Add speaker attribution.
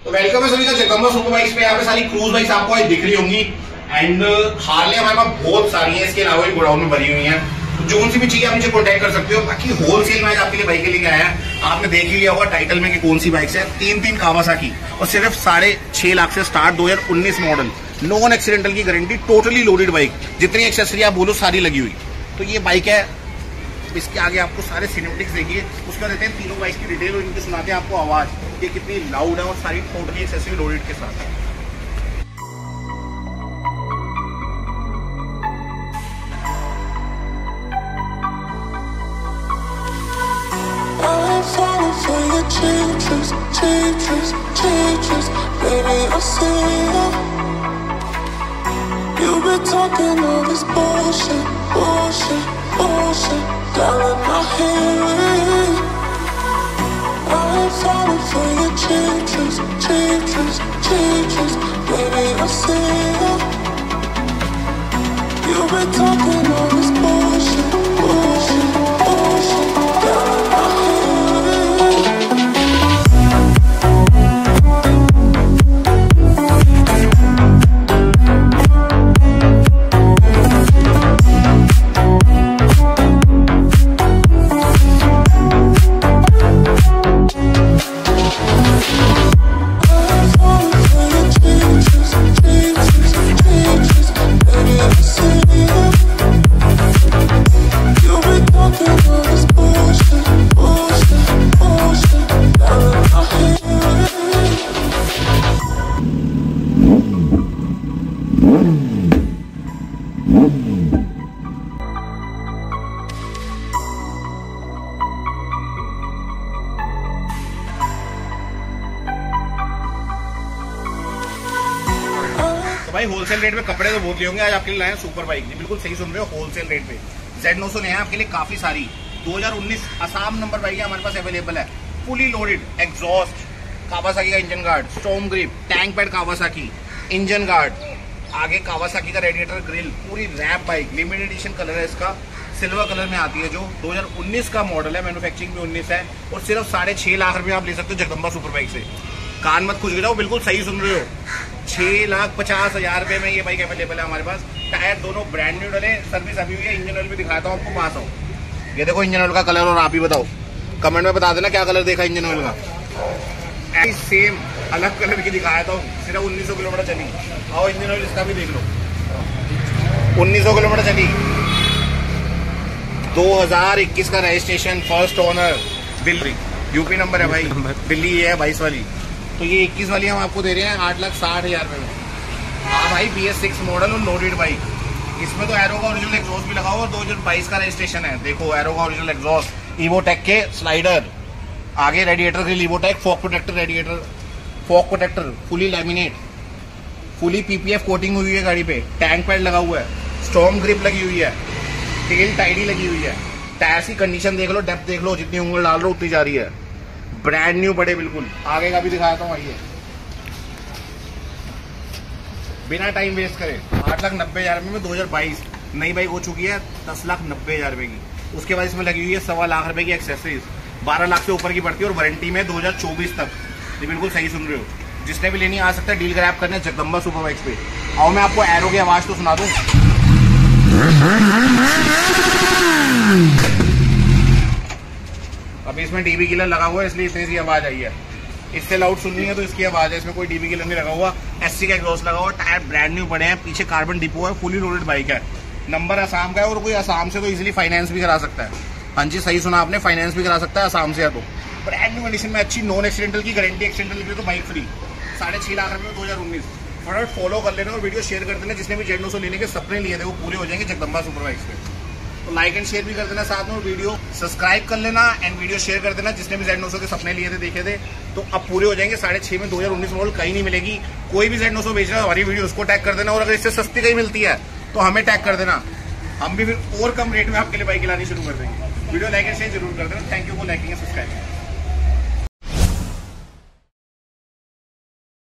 Speaker 1: तो वेलकम है सभी का जगदंबा सुपर बाइक्स पे। यहाँ पे सारी क्रूज बाइक्स आपको आज दिख रही होंगी एंड हार्ले हमारे पास बहुत सारी है। इसके अलावा भी गोडाउन में भरी हुई है, तो जो सी भी चाहिए आप मुझे कॉन्टैक्ट कर सकते हो। बाकी होलसेल में आपके लिए बाइक लेके आया है। आपने देख ही लिया होगा टाइटल में कि कौन सी बाइक्स है। तीन कावासाकी और सिर्फ 6.5 लाख से स्टार्ट 2019 मॉडल, नॉन एक्सीडेंटल की गारंटी, टोटली लोडेड बाइक, जितनी एक्सेसरी आप बोलो सारी लगी हुई। तो ये बाइक है, इसके आगे आपको सारे सिनेमेटिक्स देखिए, उसका देते हैं तीनों बाइक की डिटेल और इनके सुनाते हैं आपको आवाज ये कितनी लाउड है और सारी टोटली एक्सेसरी लोडेड के साथ है।
Speaker 2: You've been talking all this bullshit, bullshit, bullshit down in my head. I'm falling for your changes, changes, changes. Baby, I see it. You've been talking all this bullshit, bullshit, bullshit down in my head.
Speaker 1: भाई wholesale rate में कपड़े तो बहुत लिए होंगे, आज आपके लिए लाए हैं सुपर बाइक। बिल्कुल सही सुन रहे हो, होलसेल रेट पे Z900 ले हैं आपके लिए काफी सारी। 2019 असम नंबर बाइक हमारे पास अवेलेबल है, फुली लोडेड, एग्जॉस्ट कावासाकी का engine guard, storm grip, tank pad Kawasaki, engine guard, आगे कावासाकी का रेडिएटर ग्रिल, पूरी wrap bike. Limited edition colour है इसका, सिल्वर कलर में आती है, जो 2019 का मॉडल है, मैन्युफैक्चरिंग भी 19 है और सिर्फ 6.5 लाख रुपए आप ले सकते हो जगदंबा सुपर बाइक से। कान मत खुश जाओ, बिल्कुल सही सुन रहे हो, 6,50,000 रुपए में ये बाइक अवेलेबल है हमारे पास। टायर दोनों ब्रांड न्यू डले, सर्विस अभी हुई है। इंजन ऑयल भी दिखाता हूँ आपको, पास आओ। ये देखो इंजन ऑयल का कलर, और आप ही बताओ, कमेंट में बता देना क्या कलर देखा इंजन ऑयल का। सेम अलग कलर की दिखाया था, सिर्फ 1900 किलोमीटर चली। आओ इंजन ऑयल इसका भी देख लो, 1900 किलोमीटर चली, 2021 का registration, first owner, Delhi UP number है भाई, दिल्ली ये है 22 वाली। तो ये 21 वाली हम आपको दे रहे हैं 8,60,000 रुपए में। हाँ भाई, BS6 मॉडल और लोडेड बाइक। इसमें तो एरो का ओरिजिनल एग्जॉस्ट भी लगा हुआ और 2022 का रजिस्ट्रेशन है। देखो एरो का ओरिजिनल एग्जॉस्ट, इवोटेक के स्लाइडर, आगे radiator grille Evotech, fog protector radiator, fog protector fully laminate, fully PPF coating हुई है गाड़ी पे, टैंक पैड लगा हुआ है, स्टॉर्म ग्रिप लगी हुई है, टेल टाइडी लगी हुई है। टायर्स की कंडीशन देख लो, डेप्थ देख लो, जितनी उंगल डाल रहे हो उतनी जा रही है, ब्रांड न्यू पड़े बिल्कुल। आगे का भी दिखाता हूँ, आइए बिना टाइम वेस्ट करे। 8,90,000 में 2022 नई बाइक हो चुकी है 10,90,000 रुपए की। उसके बाद इसमें लगी हुई है 1.25 लाख रुपए की एक्सेसरीज, 12 लाख से ऊपर की पड़ती है और वारंटी में 2024 तक। ये बिल्कुल सही सुन रहे हो, जिसने भी लेनी आ सकता है, डील ग्रैब करने जगदंबा सुपर बाइक्स पे आओ। मैं आपको एरो की आवाज तो सुना दूं, अभी इसमें DB किलर लगा हुआ है इसलिए इतनी सी आवाज आई है। इससे लाउड सुननी है तो इसकी आवाज है, इसमें कोई DB किलर नहीं लगा हुआ। SC का एग्जॉस्ट लगा हुआ, टायर ब्रांड न्यू पड़े हैं, पीछे कार्बन डिपो है, फुली लोडेड बाइक है, नंबर असम का है और कोई असम से तो इजीली फाइनेंस भी करा सकता है। हाँ जी सही सुना आपने, फाइनेंस भी करा सकता है असम से है तो। ब्रांड न्यू कंडीशन में अच्छी, नॉन एक्सीडेंटल की गारंटी, एक्सीडेंटल की तो बाइक फ्री, 6.5 लाख रुपए 2019। फटाफट फॉलो कर लेना और वीडियो शेयर कर देना, जिसने भी Z900 लेने के सपने लिए थे वो पूरे हो जाएंगे जगदंबा सुपर बाइक्स पे। तो लाइक एंड शेयर भी कर देना साथ में, वीडियो सब्सक्राइब कर लेना एंड वीडियो शेयर कर देना, जिसने भी Z900 के सपने लिए थे, देखे थे, तो अब पूरे हो जाएंगे। 6.5 में 2019 मॉडल कहीं नहीं मिलेगी। कोई भी Z900 बेच रहा है हमारी वीडियो उसको टैग कर देना, और अगर इससे सस्ती कहीं मिलती है तो हमें टैग कर देना, हम भी फिर और कम रेट में आपके लिए बाइक लानी शुरू कर देंगे। वीडियो लाइक एंड शेयर जरूर कर देना। Thank you for liking and subscribing.